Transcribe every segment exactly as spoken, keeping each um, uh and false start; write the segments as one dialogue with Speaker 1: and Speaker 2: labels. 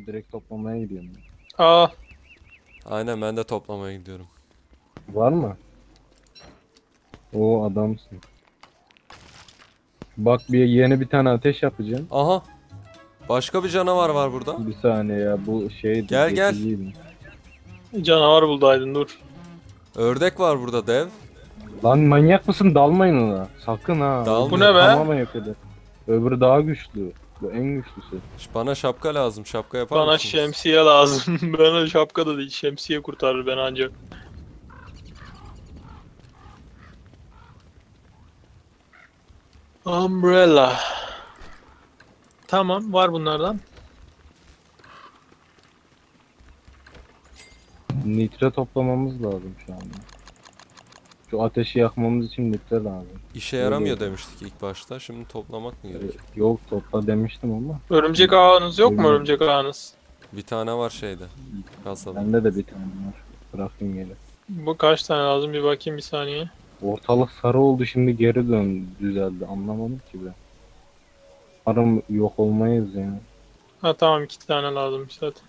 Speaker 1: Aa, direkt toplamaya gidiyorum.
Speaker 2: Aa,
Speaker 3: Aynen ben de toplamaya gidiyorum.
Speaker 1: Var mı? O adamsın. Bak bir yeni bir tane ateş yapacağım.
Speaker 3: Aha. Başka bir canavar var burada.
Speaker 1: Bir saniye ya, bu şeydi,
Speaker 3: Gel gel.
Speaker 1: geçiciydi.
Speaker 2: canavar buldaydın dur.
Speaker 3: Ördek var burada dev.
Speaker 1: Lan manyak mısın? Dalmayın ona. Sakın ha.
Speaker 3: Dalmıyor.
Speaker 2: Bu
Speaker 1: Öbürü
Speaker 2: ne be?
Speaker 1: tamamen yok eder. Öbürü daha güçlü. Bu en güçlüsü.
Speaker 3: Bana şapka lazım. Şapka yapar
Speaker 2: Bana
Speaker 3: mısınız?
Speaker 2: şemsiye lazım. Bana şapka da değil, şemsiye kurtarır beni ancak. Umbrella. Tamam, var bunlardan.
Speaker 1: Nitre toplamamız lazım şu anda. Şu ateşi yakmamız için nitre lazım.
Speaker 3: İşe
Speaker 1: Öyle
Speaker 3: yaramıyor
Speaker 1: oldu.
Speaker 3: demiştik ilk başta. Şimdi toplamak mı gerekiyor?
Speaker 1: Yok, topla demiştim ama.
Speaker 2: Örümcek ağınız yok mu,
Speaker 1: Bilmiyorum.
Speaker 2: örümcek ağınız?
Speaker 3: Bir tane var şeyde. Kasada.
Speaker 1: Bende de bir tane var. Bırakayım geri.
Speaker 2: Bu kaç tane lazım, bir bakayım bir saniye.
Speaker 1: Ortalık sarı oldu, şimdi geri dön düzeldi. Anlamadım ki ben. Umarım yok olmayız yani.
Speaker 2: Ha tamam, iki tane lazım zaten.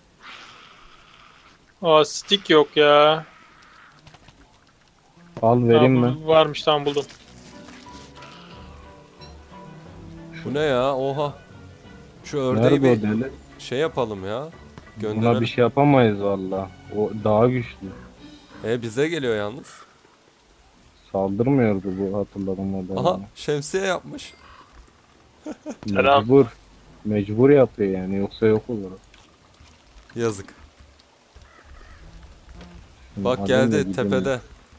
Speaker 2: Aa, stick yok ya.
Speaker 1: Al
Speaker 2: Ha,
Speaker 1: vereyim
Speaker 2: bu
Speaker 1: mi?
Speaker 2: varmış, tamam buldum.
Speaker 3: Bu ne ya? Oha. Şu ördeği
Speaker 1: Nerede o
Speaker 3: bir
Speaker 1: deli?
Speaker 3: şey yapalım ya.
Speaker 1: Buna
Speaker 3: Gönderelim.
Speaker 1: bir şey yapamayız valla. O daha güçlü.
Speaker 3: E bize geliyor yalnız.
Speaker 1: Saldırmıyordu bu, hatırladım o
Speaker 3: Aha
Speaker 1: deli.
Speaker 3: şemsiye yapmış.
Speaker 2: Selam.
Speaker 1: Mecbur. Mecbur yapıyor yani, yoksa yok olur.
Speaker 3: Yazık.
Speaker 1: Şimdi
Speaker 3: Bak
Speaker 1: adam da
Speaker 3: geldi
Speaker 1: gidemiyor.
Speaker 3: tepede.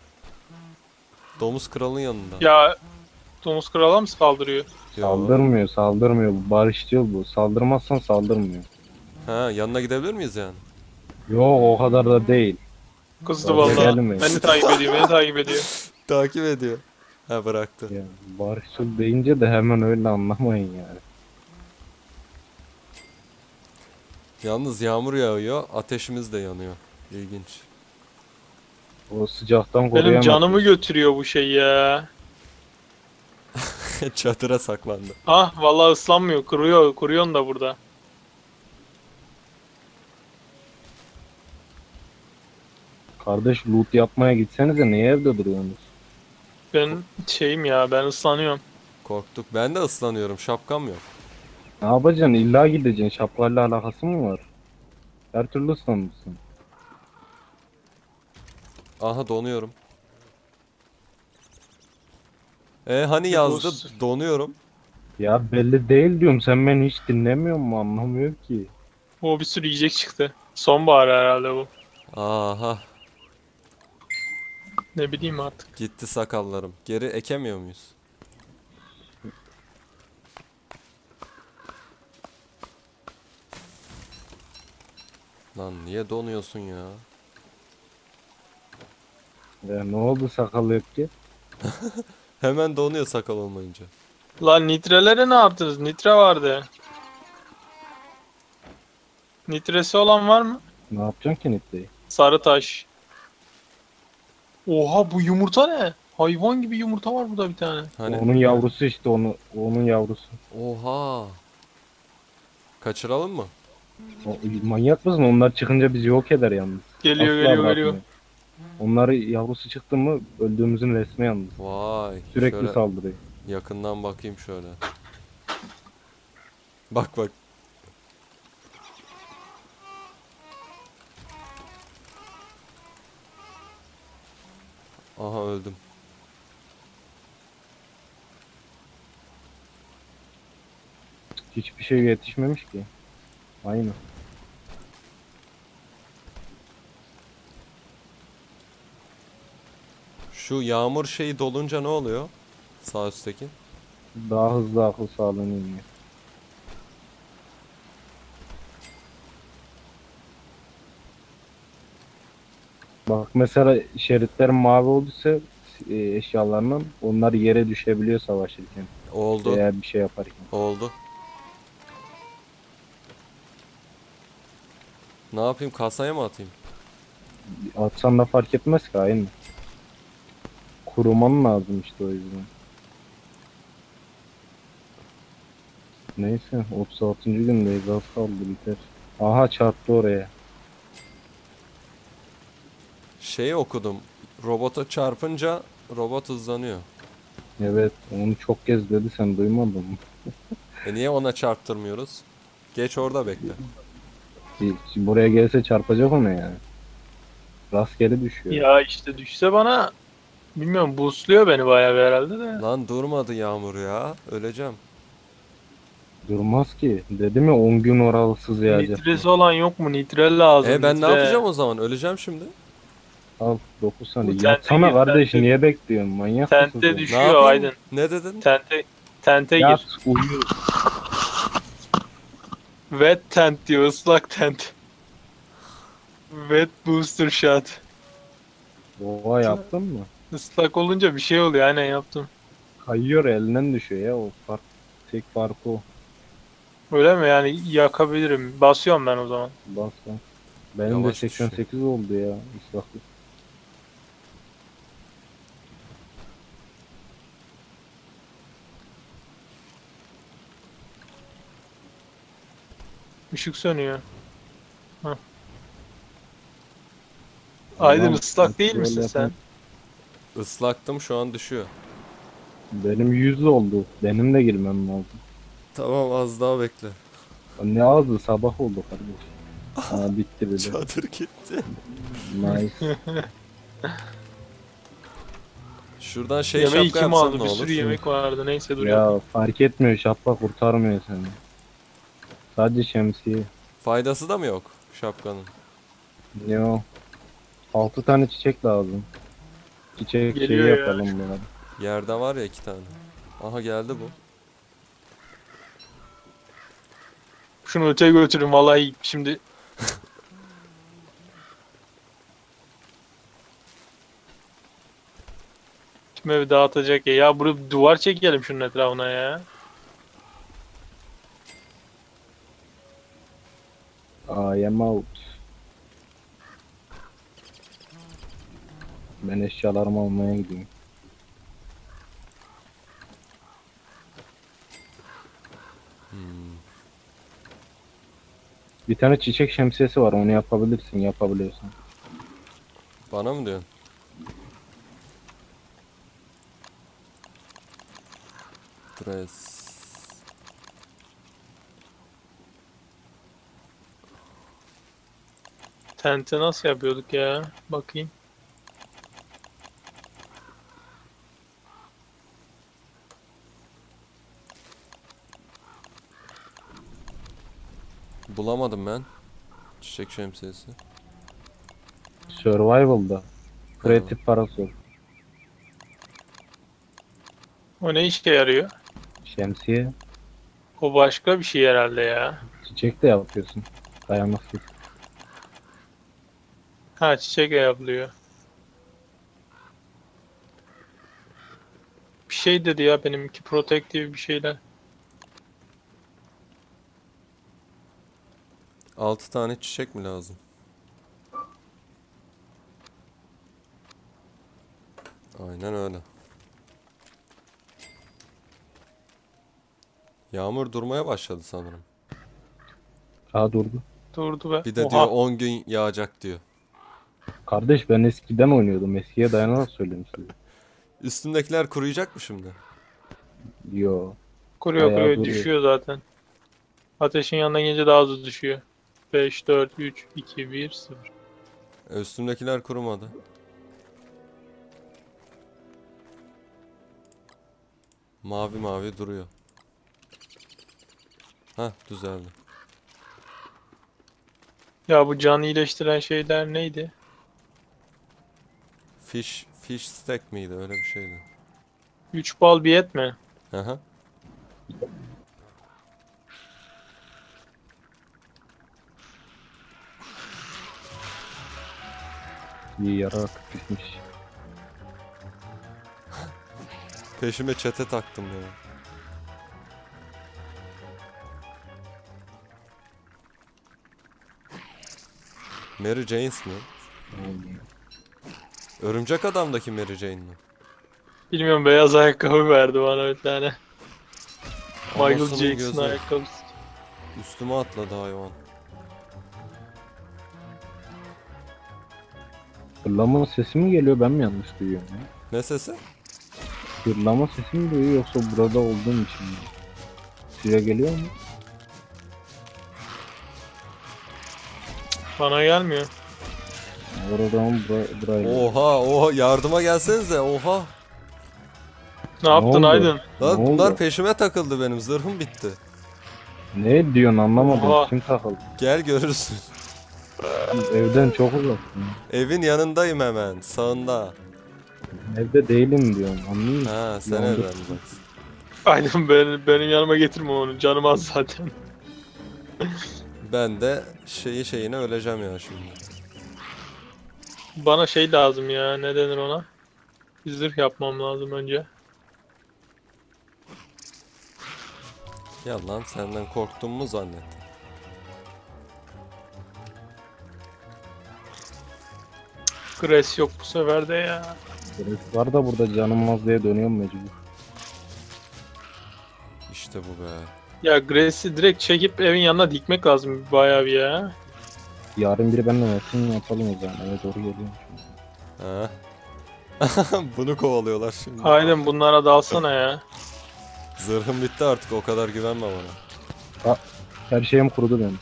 Speaker 3: Domuz kralın yanında.
Speaker 2: Ya, domuz krala mı saldırıyor?
Speaker 3: Yo.
Speaker 1: Saldırmıyor, saldırmıyor. Bu barışçıl bu. Saldırmazsan saldırmıyor.
Speaker 3: Ha yanına gidebilir miyiz yani?
Speaker 1: Yok, o kadar da değil.
Speaker 2: Kızdı
Speaker 1: Bak,
Speaker 2: vallahi.
Speaker 1: gelme.
Speaker 2: Beni takip ediyor, beni takip ediyor.
Speaker 3: Takip ediyor. Ha bıraktı.
Speaker 1: Ya, barışçıl deyince de hemen öyle anlamayın yani.
Speaker 3: Yalnız yağmur yağıyor, ateşimiz de yanıyor. İlginç.
Speaker 1: O sıcaktan
Speaker 2: Benim
Speaker 1: koruyamaz.
Speaker 2: canımı götürüyor bu şey ya.
Speaker 3: Çadıra saklandı.
Speaker 2: Ah vallahi ıslanmıyor, kuruyor, kuruyorsun da burada.
Speaker 1: Kardeş, loot yapmaya gitsenize, niye evde duruyorsunuz?
Speaker 2: Ben şeyim ya, ben ıslanıyorum.
Speaker 3: Korktuk. Ben de ıslanıyorum. Şapkam yok.
Speaker 1: Ne yapacaksın? İlla gideceksin. Şapkayla alakası mı var? Her türlü ıslanmışsın.
Speaker 3: Aha donuyorum. E hani yazdı
Speaker 2: Dost.
Speaker 3: donuyorum.
Speaker 1: Ya belli değil diyorum. Sen beni hiç dinlemiyor musun? Anlamıyor ki.
Speaker 2: O bir sürü yiyecek çıktı. Sonbahar herhalde bu.
Speaker 3: Aha
Speaker 2: Ne bileyim artık.
Speaker 3: gitti sakallarım. Geri ekemiyor muyuz? Lan niye donuyorsun ya?
Speaker 1: Ya ne oldu, sakal yok ki?
Speaker 3: Hemen donuyor sakal olmayınca.
Speaker 2: Lan nitrelere ne yaptınız? Nitre vardı. Nitresi olan var mı?
Speaker 1: Ne yapacaksın ki nitreyi?
Speaker 2: Sarı taş. Oha, bu yumurta ne? Hayvan gibi yumurta var burada bir tane.
Speaker 3: Hani
Speaker 1: Onun yavrusu işte, onu onun yavrusu.
Speaker 3: oha. Kaçıralım mı?
Speaker 1: O, manyak mısın? Onlar çıkınca bizi yok eder yalnız.
Speaker 2: Geliyor
Speaker 1: Asla
Speaker 2: geliyor
Speaker 1: bırakmıyor.
Speaker 2: geliyor.
Speaker 1: Onları yavrusu çıktı mı öldüğümüzün resmi yalnız.
Speaker 3: Vay.
Speaker 1: Sürekli
Speaker 3: şöyle
Speaker 1: saldırıyor.
Speaker 3: yakından bakayım şöyle. Bak bak. Aha öldüm.
Speaker 1: Hiçbir şey yetişmemiş ki. Aynı.
Speaker 3: Şu yağmur şeyi dolunca ne oluyor? Sağ üstteki.
Speaker 1: Daha hızlı akıl sağlığını iniyor. Bak mesela şeritlerin mavi olduysa e, eşyalarının, onlar yere düşebiliyor savaşırken
Speaker 3: Oldu.
Speaker 1: veya bir şey yaparken.
Speaker 3: Oldu. Ne yapayım? Kasaya mı atayım?
Speaker 1: Atsan da fark etmez ki, aynı. Kuruman lazım işte, o yüzden. Neyse, otuz altıncı gündeyiz, az kaldı biter. Aha çarptı oraya.
Speaker 3: Şeyi okudum. Robota çarpınca robot hızlanıyor.
Speaker 1: Evet onu çok kez dedi, sen duymadın mı?
Speaker 3: E niye ona çarptırmıyoruz? Geç orada bekle.
Speaker 1: Şimdi buraya gelse çarpacak onu yani. Rastgele düşüyor.
Speaker 2: Ya işte düşse bana bilmiyorum boostluyor beni bayağı bir herhalde de.
Speaker 3: Lan durmadı Yağmur ya. Öleceğim.
Speaker 1: Durmaz ki. Dedim ya on gün oralısız yağacak.
Speaker 2: Nitresi olan yok mu? Nitrel lazım.
Speaker 3: E ben ne
Speaker 2: nitre.
Speaker 3: yapacağım o zaman? Öleceğim şimdi.
Speaker 1: Al dokuz
Speaker 2: Bu
Speaker 1: saniye.
Speaker 2: tente
Speaker 1: Yatsana
Speaker 2: gir,
Speaker 1: kardeş,
Speaker 2: tente.
Speaker 1: niye bekliyorsun? Manyak mısın
Speaker 2: Tente
Speaker 1: sen?
Speaker 3: Ne
Speaker 2: düşüyor
Speaker 3: yapayım?
Speaker 2: Aydın.
Speaker 3: Ne dedin?
Speaker 2: Tente, tente
Speaker 1: Yat
Speaker 2: gir.
Speaker 1: uyu.
Speaker 2: Wet tent diyor, ıslak tent. Wet booster shot.
Speaker 1: Oha yaptın mı?
Speaker 2: Islak olunca bir şey oluyor, aynen yaptım.
Speaker 1: Kayıyor, elinden düşüyor ya, o fark. Tek farkı o.
Speaker 2: Öyle mi yani, yakabilirim. Basıyorum ben o zaman.
Speaker 1: Bas bas. Benim
Speaker 3: Yavaş
Speaker 1: de seksen sekiz oldu ya ıslaklık.
Speaker 2: Işık sönüyor. Hah. Aydın
Speaker 1: Tamam,
Speaker 2: ıslak değil
Speaker 1: kontrol
Speaker 2: misin sen?
Speaker 1: yapın.
Speaker 3: Islaktım şu an düşüyor.
Speaker 1: Benim yüz oldu. Benim de girmem lazım.
Speaker 3: Tamam az daha bekle.
Speaker 1: Ne azdı, sabah oldu kardeş. Ha bitti bile.
Speaker 3: Çadır gitti.
Speaker 1: Nice.
Speaker 3: Şuradan şey
Speaker 2: Yemeği
Speaker 3: şapka
Speaker 2: kim
Speaker 3: yapsam
Speaker 2: aldı?
Speaker 3: ne
Speaker 2: Bir
Speaker 3: olur?
Speaker 2: sürü yemek vardı. Neyse dur yapayım.
Speaker 1: Ya fark etmiyor, şapka kurtarmıyor seni. Sadece şemsiye.
Speaker 3: Faydası da mı yok şapkanın?
Speaker 1: Ne o? altı tane çiçek lazım. Çiçek şeyi
Speaker 2: Geliyor ya.
Speaker 1: yapalım bari.
Speaker 3: Yerde var ya iki tane. Aha geldi bu.
Speaker 2: Şunu öteye götürün vallahi şimdi. Kim evi dağıtacak ya. Ya buraya bir duvar çekelim şunun etrafına ya.
Speaker 1: I am out. Ben eşyalarımı almaya gideyim. Bir tane çiçek şemsiyesi var, onu yapabilirsin yapabiliyorsan.
Speaker 3: Bana mı diyorsun? Dress.
Speaker 2: Tente nasıl yapıyorduk ya? Bakayım.
Speaker 3: Bulamadım ben. Çiçek şemsiyesi.
Speaker 1: Survival'da. Kreatif parasol.
Speaker 2: O ne işe yarıyor?
Speaker 1: Şemsiye.
Speaker 2: O başka bir şey herhalde ya.
Speaker 1: Çiçek de yapıyorsun. Dayanıksız.
Speaker 2: Ha, çiçek yapılıyor. Bir şey dedi ya benimki, protective bir şeyler.
Speaker 3: Altı tane çiçek mi lazım? Aynen öyle. Yağmur durmaya başladı sanırım.
Speaker 1: Aa durdu.
Speaker 2: Durdu be.
Speaker 3: Bir de
Speaker 2: Oha.
Speaker 3: diyor on gün yağacak diyor.
Speaker 1: Kardeş ben eskiden oynuyordum. Eskiye dayanarak söyleyeyim size.
Speaker 3: Üstündekiler kuruyacak mı şimdi?
Speaker 1: Yo.
Speaker 2: Kuruyor
Speaker 1: Bayağı
Speaker 2: kuruyor,
Speaker 1: duruyor.
Speaker 2: düşüyor zaten. Ateşin yanına gelince daha hızlı düşüyor. beş, dört, üç, iki, bir, sıfır.
Speaker 3: E, üstündekiler kurumadı. Mavi mavi duruyor. Hah düzeldi.
Speaker 2: Ya bu canı iyileştiren şeyler neydi?
Speaker 3: Fish, fish stack miydi öyle bir şeydi.
Speaker 2: üç bal bir et mi?
Speaker 3: Aha.
Speaker 1: İyi yarak düşmüş.
Speaker 3: Peşime çete taktım ya. Mary Jane's mi? Örümcek Adam'daki Mary Jane mi?
Speaker 2: Bilmiyorum, beyaz ayakkabı verdi bana bir tane. Michael
Speaker 3: Anasının
Speaker 2: Jackson
Speaker 3: gözü.
Speaker 2: ayakkabısı.
Speaker 3: Üstüme atladı hayvan.
Speaker 1: Hırlama sesi mi geliyor, ben mi yanlış duyuyorum ya?
Speaker 3: Ne sesi?
Speaker 1: Hırlama sesi mi duyuyor yoksa burada olduğum için mi? Size geliyor mu?
Speaker 2: Bana gelmiyor.
Speaker 1: Oradan bura, buraya geliyor.
Speaker 3: Oha oha yardıma gelsenize oha.
Speaker 2: Ne yaptın
Speaker 1: oldu?
Speaker 2: Aydın?
Speaker 3: Lan
Speaker 1: Ne
Speaker 3: bunlar
Speaker 1: oldu?
Speaker 3: peşime takıldı benim zırhım bitti.
Speaker 1: Ne diyorsun anlamadım.
Speaker 2: Oha.
Speaker 1: Kim takıldı?
Speaker 3: Gel görürsün.
Speaker 1: Evden çok uzaksın.
Speaker 3: Evin yanındayım hemen sağında.
Speaker 1: Evde değilim diyorum, anlıyor musun?
Speaker 3: Ha sen
Speaker 1: Yandı.
Speaker 3: evden uzaksın.
Speaker 2: Aydın benim, benim yanıma getirme onu. Canım az zaten.
Speaker 3: Ben de şeyi şeyine öleceğim ya şimdi.
Speaker 2: Bana şey lazım ya. Ne denir ona? Bir zırh yapmam lazım önce.
Speaker 3: Ya lan senden korktum mu zannet?
Speaker 2: Gres yok bu sefer de ya.
Speaker 1: Gerek var da burada canım az diye dönüyorum mecbur.
Speaker 3: İşte bu be.
Speaker 2: Ya Gres'i direkt çekip evin yanına dikmek lazım bayağı bir ya.
Speaker 1: Yarın biri benimle versin yapalım o zaman. Eve doğru geliyorum şimdi.
Speaker 3: Ha. Bunu kovalıyorlar şimdi.
Speaker 2: Aydın bunlara dalsana ya.
Speaker 3: Zırhım bitti artık o kadar güvenme bana.
Speaker 1: Her şeyim kurudu benim.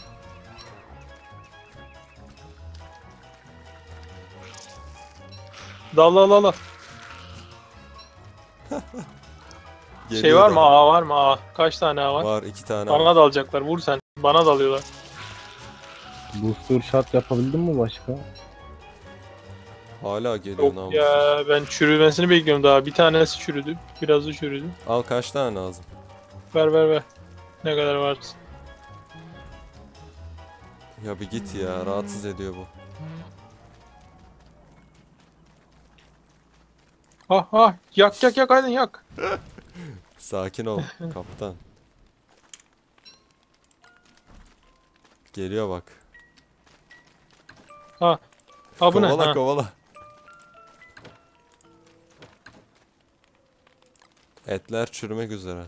Speaker 2: Dal dal dal dal. Şey
Speaker 3: Geliyor
Speaker 2: var mı?
Speaker 3: da.
Speaker 2: A var mı? A. Kaç tane A var?
Speaker 3: Var iki tane. var.
Speaker 2: Bana dalacaklar. Vur sen. Bana dalıyorlar.
Speaker 1: Booster shot yapabildin mi başka?
Speaker 3: Hala geliyor
Speaker 2: Yok
Speaker 3: namussuz.
Speaker 2: ya ben çürümesini bekliyorum daha. Bir tanesi çürüdü. Birazı çürüdü.
Speaker 3: Al kaç tane lazım?
Speaker 2: Ver ver ver. Ne kadar var?
Speaker 3: Ya bir git ya rahatsız ediyor bu.
Speaker 2: Ah ah. Yak yak yak Aydın yak.
Speaker 3: Sakin ol kaptan. Geliyor bak.
Speaker 2: Ha. Ha bu ne?
Speaker 3: Kovala
Speaker 2: Ha.
Speaker 3: kovala. Etler çürümek üzere.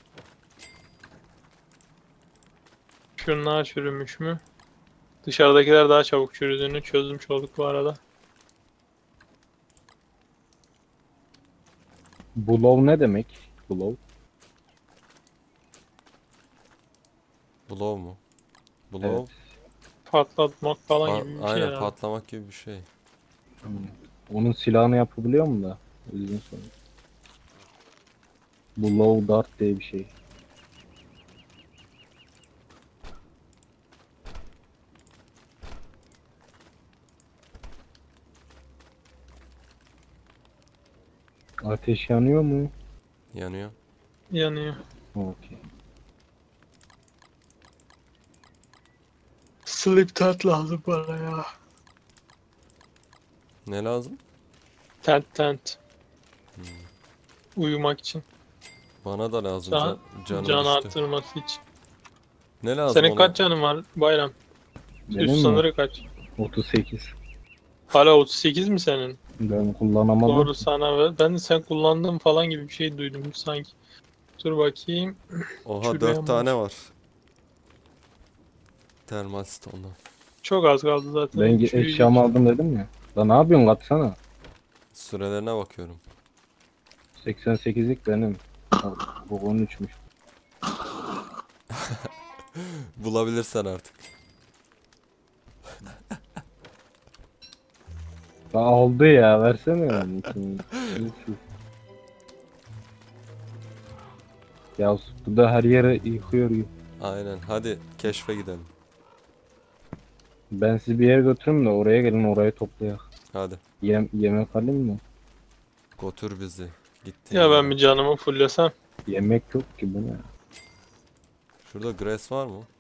Speaker 2: Şunlar çürümüş mü? Dışarıdakiler daha çabuk çürüdüğünü çözmüş olduk bu arada.
Speaker 1: Blow ne demek? Blow.
Speaker 3: Blow mu? Blow?
Speaker 1: Evet.
Speaker 2: Patlatmak falan
Speaker 3: Pa-
Speaker 2: gibi bir şey
Speaker 3: aynen
Speaker 2: herhalde.
Speaker 3: patlamak gibi bir şey.
Speaker 1: Hmm. Onun silahını yapabiliyor mu da? O yüzden sonra. Blow dart diye bir şey. Ateş yanıyor mu?
Speaker 3: Yanıyor.
Speaker 2: Yanıyor.
Speaker 1: Okey.
Speaker 2: Sleep tent lazım bana ya.
Speaker 3: Ne lazım?
Speaker 2: Tent tent. Uyumak için.
Speaker 3: Bana da lazım.
Speaker 2: Can,
Speaker 3: Can, canım
Speaker 2: can
Speaker 3: düştü.
Speaker 2: arttırması için.
Speaker 3: Ne lazım
Speaker 2: Senin
Speaker 3: ona?
Speaker 2: kaç canın var Bayram?
Speaker 1: Benim
Speaker 2: Üst
Speaker 1: mi?
Speaker 2: sınırı kaç?
Speaker 1: otuz sekiz.
Speaker 2: Hala otuz sekiz mi senin?
Speaker 1: Ben kullanamadım.
Speaker 2: Doğru sana ver. Ben de sen kullandın falan gibi bir şey duydum sanki. Dur bakayım.
Speaker 3: Oha
Speaker 2: Çürüyen
Speaker 3: dört
Speaker 2: var.
Speaker 3: tane var. Termal ondan.
Speaker 2: Çok az kaldı zaten.
Speaker 1: Ben
Speaker 2: Çürüyecek.
Speaker 1: eşyamı aldım dedim ya. Da ne yapıyorsun, katsana.
Speaker 3: Sürelerine bakıyorum.
Speaker 1: seksen sekizlik benim. Al, bu on üçmüş.
Speaker 3: Bulabilirsen artık.
Speaker 1: Ya aldı ya, versene yani. ikini. Yüzsüz. Ya bu da her yere yıkıyor.
Speaker 3: Aynen hadi keşfe gidelim.
Speaker 1: Ben sizi bir yere götürürüm de oraya gelin, orayı toplayak.
Speaker 3: Hadi
Speaker 1: Yem yemek alayım mı?
Speaker 3: götür bizi. Gitti.
Speaker 2: Ya ben bir canımı fullesem.
Speaker 1: Yemek yok ki, bu ne?
Speaker 3: Şurada grass var mı?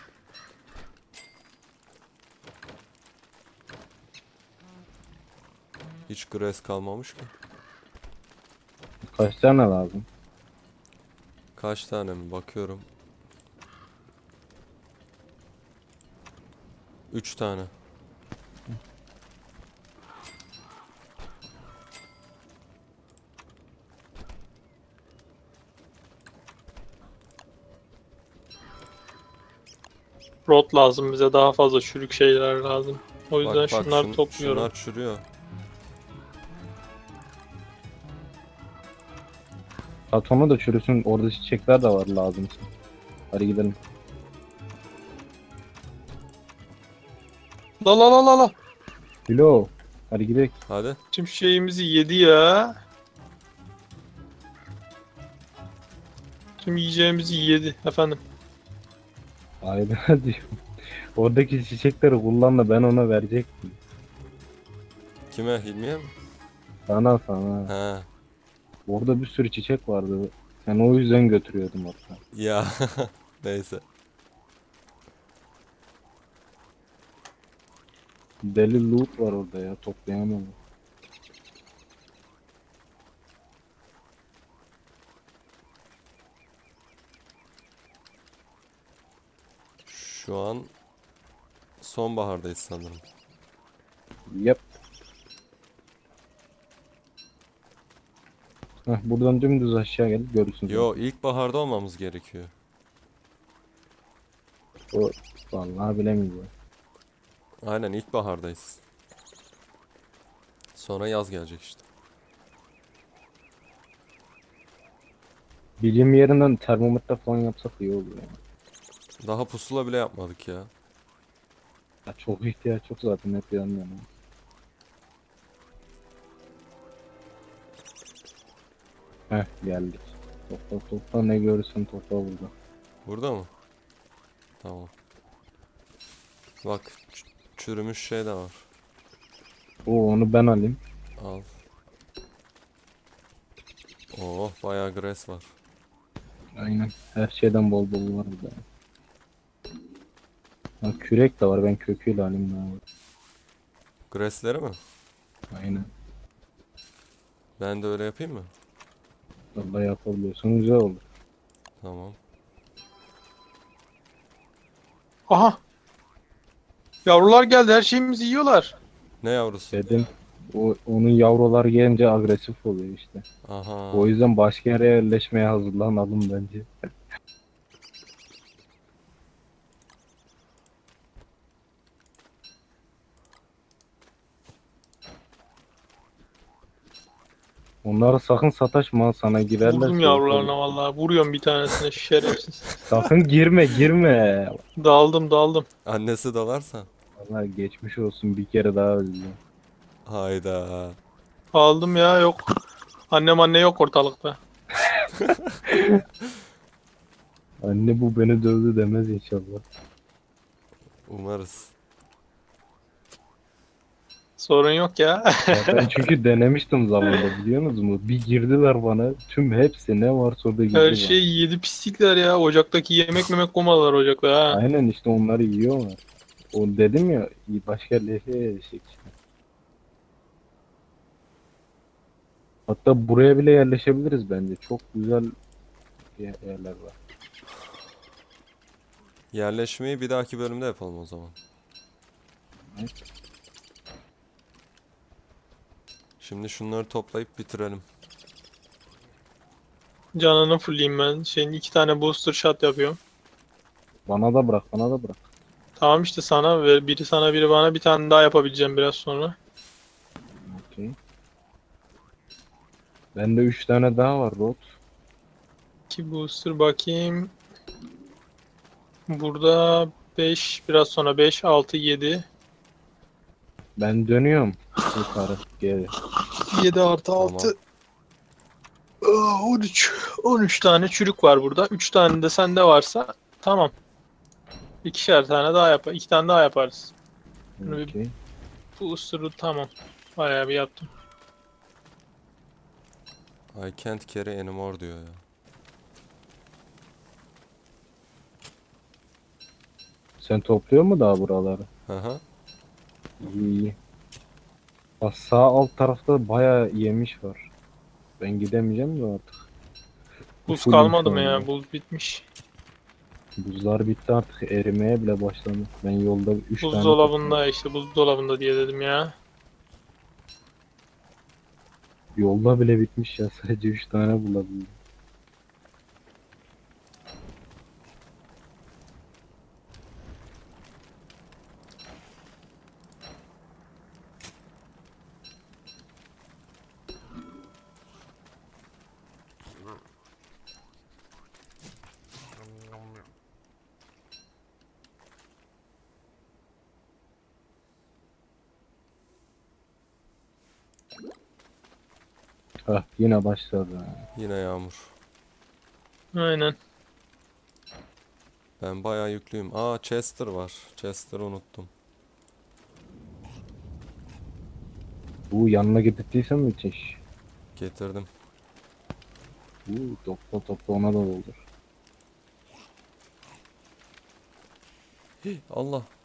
Speaker 3: Hiç grass kalmamış ki.
Speaker 1: Kaç tane lazım?
Speaker 3: Kaç tane mi? Bakıyorum. Üç tane.
Speaker 2: Rot lazım bize, daha fazla çürük şeyler lazım. O
Speaker 3: Bak
Speaker 2: yüzden
Speaker 3: bak
Speaker 2: şunları
Speaker 3: şun-
Speaker 2: topluyorum.
Speaker 3: şunlar çürüyor.
Speaker 1: At onu da çürüsün. Orada çiçekler de var lazım. Hadi gidelim.
Speaker 2: La la la la la.
Speaker 1: Bilo. Hadi gidelim.
Speaker 3: Hadi.
Speaker 2: Tüm şeyimizi yedi ya. Tüm yiyeceğimizi yedi efendim.
Speaker 1: Haydi hadi. Oradaki çiçekleri kullan da ben ona verecektim.
Speaker 3: Kime? Hilmiye mi?
Speaker 1: Sana sana.
Speaker 3: Ha.
Speaker 1: Orada bir sürü çiçek vardı. Sen o yüzden götürüyordum hatta.
Speaker 3: Ya. Neyse.
Speaker 1: Deli loot var orada ya. Toplayamam.
Speaker 3: Şu an sonbahardayız sanırım.
Speaker 1: Yep. Heh, buradan dümdüz aşağı gel görürsün.
Speaker 3: Yo, ilkbaharda olmamız gerekiyor.
Speaker 1: O, vallahi bilemiyorum.
Speaker 3: Aynen ilkbahardayız. Sonra yaz gelecek işte.
Speaker 1: Bilim yerinden termometre falan yapsak iyi olur yani.
Speaker 3: Daha pusula bile yapmadık ya.
Speaker 1: Ya çok ihtiyaç yok zaten hep yan yana. Heh geldik. Topla topla ne görürsen topla burada.
Speaker 3: Burada mı? Tamam. Bak ç- çürümüş şey de var.
Speaker 1: Oo onu ben alayım.
Speaker 3: Al. Oh, bayağı gres var.
Speaker 1: Aynen. Her şeyden bol bol var burada. Ha, kürek de var ben köküyle alayım daha.
Speaker 3: Gresleri mi?
Speaker 1: Aynen.
Speaker 3: Ben de öyle yapayım mı?
Speaker 1: Vallahi yapabiliyorsun güzel olur.
Speaker 3: Tamam.
Speaker 2: Aha. Yavrular geldi, her şeyimizi yiyorlar.
Speaker 3: Ne yavrusu?
Speaker 1: Dedim o, onun yavrular gelince agresif oluyor işte.
Speaker 3: Aha.
Speaker 1: O yüzden başka yere yerleşmeye hazırlanalım bence. Onlara sakın sataşma sana girerler.
Speaker 2: Vurdum yavrularına vallahi. Vuruyorum bir tanesine şerefsiz.
Speaker 1: Sakın girme girme.
Speaker 2: Daldım daldım.
Speaker 3: Annesi dalarsa.
Speaker 1: Vallahi geçmiş olsun bir kere daha öldüm.
Speaker 3: Hayda.
Speaker 2: Aldım ya, yok. Annem anne yok ortalıkta.
Speaker 1: Anne bu beni dövdü demez inşallah.
Speaker 3: Umarız.
Speaker 2: Sorun yok ya.
Speaker 1: Ya ben çünkü denemiştim zamanında biliyorsunuz mu? Bir girdiler bana tüm hepsi ne varsa orada girdi
Speaker 2: Her
Speaker 1: bana.
Speaker 2: şey yedi pislikler ya. Ocaktaki yemek memek komadılar ocakta ha.
Speaker 1: Aynen işte onları yiyorlar. O dedim ya başka yerlere yerleşecek işte. Hatta buraya bile yerleşebiliriz bence. Çok güzel yer- yerler var.
Speaker 3: Yerleşmeyi bir dahaki bölümde yapalım o zaman.
Speaker 1: Evet.
Speaker 3: Şimdi şunları toplayıp bitirelim.
Speaker 2: Canını fulleyim ben. Şeyin iki tane booster shot yapıyorum.
Speaker 1: Bana da bırak, bana da bırak.
Speaker 2: Tamam işte sana ver. Biri sana biri bana, bir tane daha yapabileceğim biraz sonra.
Speaker 1: Okey. Bende üç tane daha var Rod.
Speaker 2: İki booster bakayım. Burada beş, biraz sonra beş, altı, yedi.
Speaker 1: Ben dönüyorum. Yukarı geri.
Speaker 2: yedi artı
Speaker 3: Tamam.
Speaker 2: altı. Aa, on üç. on üç tane çürük var burada. üç tane de sende varsa tamam. İkişer tane daha yap. iki tane daha yaparız.
Speaker 1: Okey.
Speaker 2: Bu ısırı tamam. Bayağı bir yaptım.
Speaker 3: I can't carry anymore diyor ya.
Speaker 1: Sen topluyor mu daha buraları?
Speaker 3: Hı hı.
Speaker 1: İyi iyi. Bak sağ alt tarafta bayağı yemiş var. Ben gidemeyeceğim de artık.
Speaker 2: Buz
Speaker 1: Fullüm
Speaker 2: kalmadı
Speaker 1: şu
Speaker 2: mı
Speaker 1: anda.
Speaker 2: ya? Buz bitmiş.
Speaker 1: Buzlar bitti artık erimeye bile başladı. Ben yolda üç tane
Speaker 2: Buzdolabında işte, buzdolabında diye dedim ya.
Speaker 1: yolda bile bitmiş ya sadece üç tane bulabildim. Hah, yine başladı.
Speaker 3: Yine yağmur.
Speaker 2: Aynen.
Speaker 3: Ben bayağı yüklüyüm. Aa Chester var. Chester'ı unuttum.
Speaker 1: Bu yanına getirdiysen müthiş.
Speaker 3: Getirdim.
Speaker 1: Uuu topla topla ona da doldur.
Speaker 3: Allah.